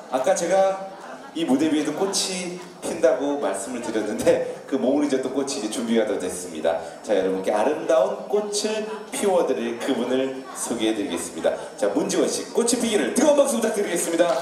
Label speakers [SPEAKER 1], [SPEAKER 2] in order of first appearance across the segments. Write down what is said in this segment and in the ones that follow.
[SPEAKER 1] 아까 제가 이 무대 위에도 꽃이 핀다고 말씀을 드렸는데 그 몽리젓도 꽃이 이제 준비가 더 됐습니다. 자, 여러분께 아름다운 꽃을 피워드릴 그분을 소개해드리겠습니다. 자, 문지원 씨, 꽃이 피기를 뜨거운 박수 부탁드리겠습니다.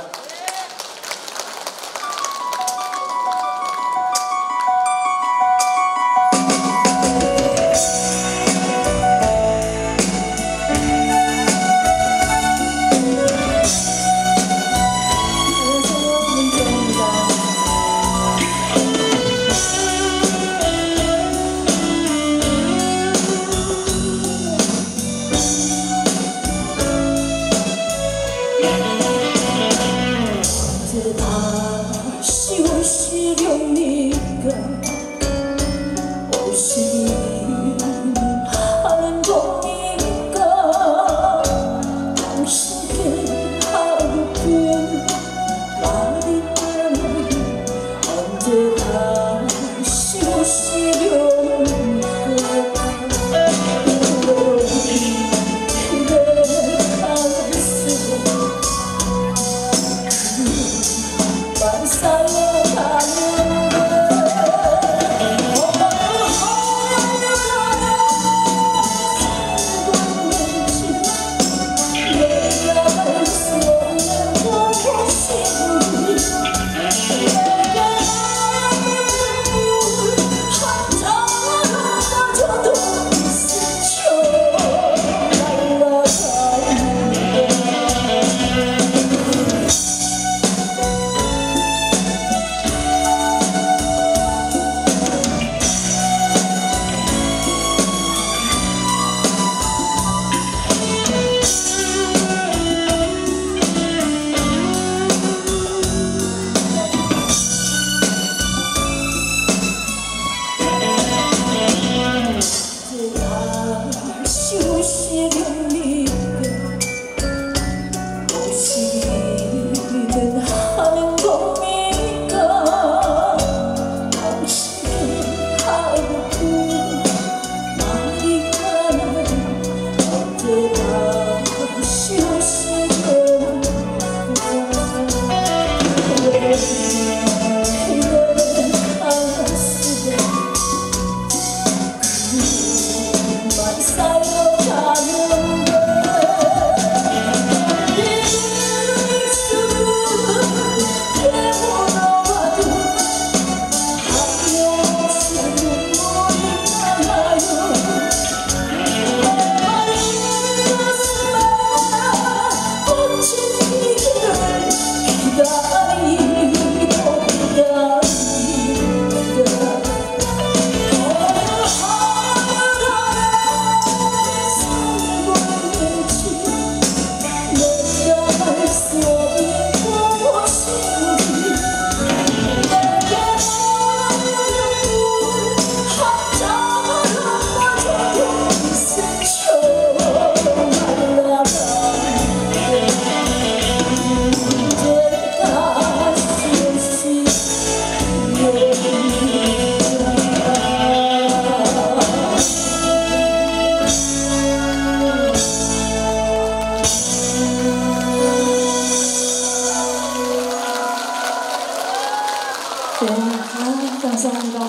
[SPEAKER 2] 감사합니다.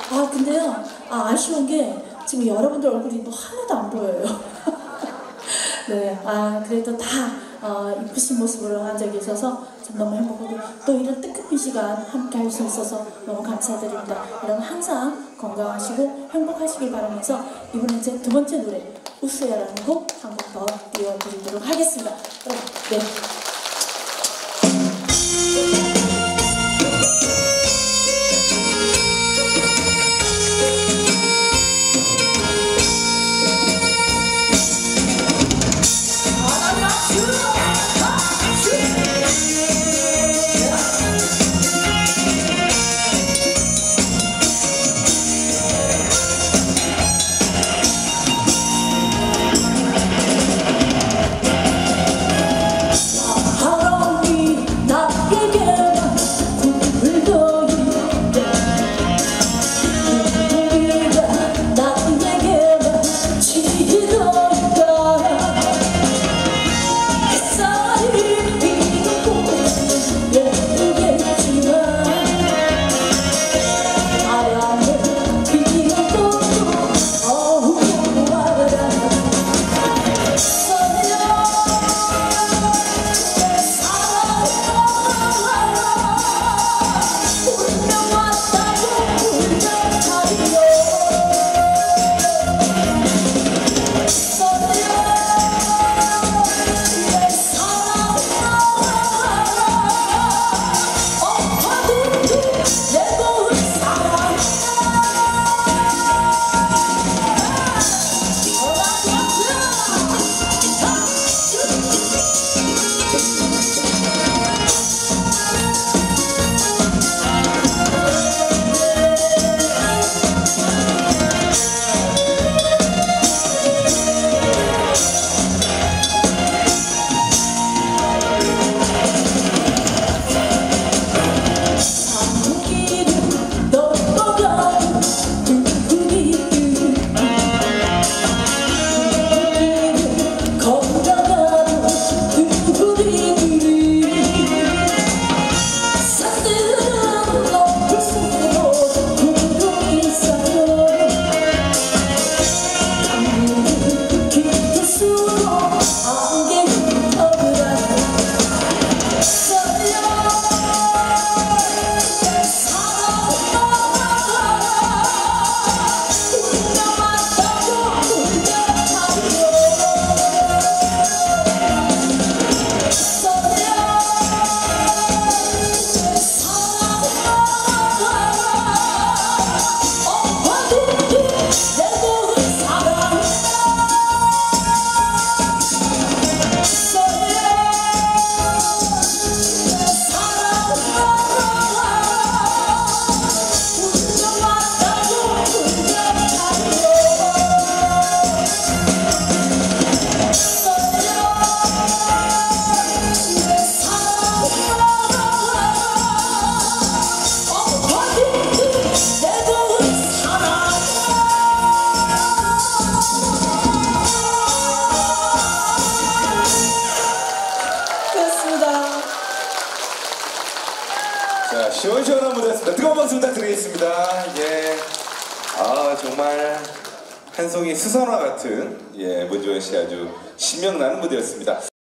[SPEAKER 2] 근데요, 아쉬운 게 지금 여러분들 얼굴이 뭐 하나도 안 보여요. 네, 그래도 다 이쁘신 모습으로 앉아 계셔서 참 너무 행복하고 또 이런 뜻깊은 시간 함께 할 수 있어서 너무 감사드립니다. 여러분 항상 건강하시고 행복하시길 바라면서 이번에 제 두 번째 노래 우수야라는 곡 한 곡 더 띄워드리도록 하겠습니다. 네.
[SPEAKER 1] 자, 시원시원한 무대였습니다. 뜨거운 박수 부탁드리겠습니다. 예. 아, 정말 한 송이 수선화 같은, 예, 문지원 씨 아주 신명나는 무대였습니다.